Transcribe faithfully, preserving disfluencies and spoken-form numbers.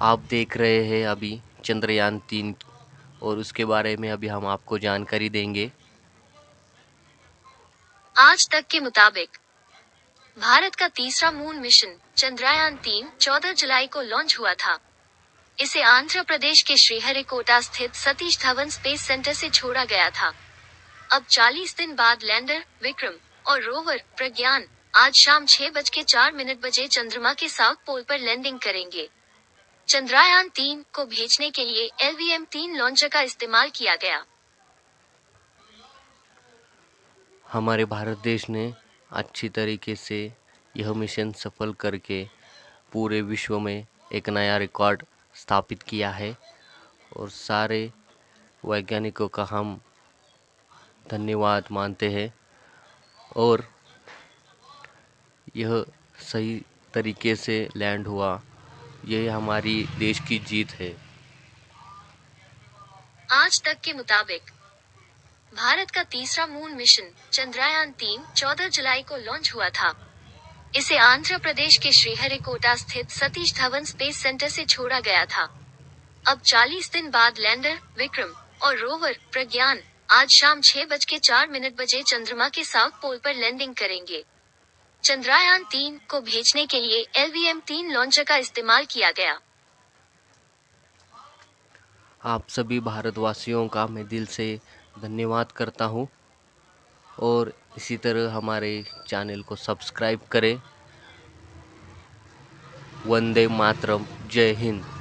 आप देख रहे हैं अभी चंद्रयान तीन और उसके बारे में अभी हम आपको जानकारी देंगे। आज तक के मुताबिक भारत का तीसरा मून मिशन चंद्रयान तीन चौदह जुलाई को लॉन्च हुआ था। इसे आंध्र प्रदेश के श्रीहरिकोटा स्थित सतीश धवन स्पेस सेंटर से छोड़ा गया था। अब चालीस दिन बाद लैंडर विक्रम और रोवर प्रज्ञान आज शाम छह बज के चार मिनट बजे चंद्रमा के साउथ पोल पर लैंडिंग करेंगे। चंद्रयान तीन को भेजने के लिए एल वी एम तीन लॉन्चर का इस्तेमाल किया गया। हमारे भारत देश ने अच्छी तरीके से यह मिशन सफल करके पूरे विश्व में एक नया रिकॉर्ड स्थापित किया है और सारे वैज्ञानिकों का हम धन्यवाद मानते हैं और यह सही तरीके से लैंड हुआ, यह हमारी देश की जीत है। आज तक के मुताबिक भारत का तीसरा मून मिशन चंद्रयान तीन चौदह जुलाई को लॉन्च हुआ था। इसे आंध्र प्रदेश के श्रीहरिकोटा स्थित सतीश धवन स्पेस सेंटर से छोड़ा गया था। अब चालीस दिन बाद लैंडर विक्रम और रोवर प्रज्ञान आज शाम छह बज के चार मिनट बजे चंद्रमा के साउथ पोल पर लैंडिंग करेंगे। चंद्रयान तीन को भेजने के लिए एल वी एम तीन लॉन्चर का इस्तेमाल किया गया। आप सभी भारतवासियों का मैं दिल से धन्यवाद करता हूँ और इसी तरह हमारे चैनल को सब्सक्राइब करें। वंदे मातरम। जय हिंद।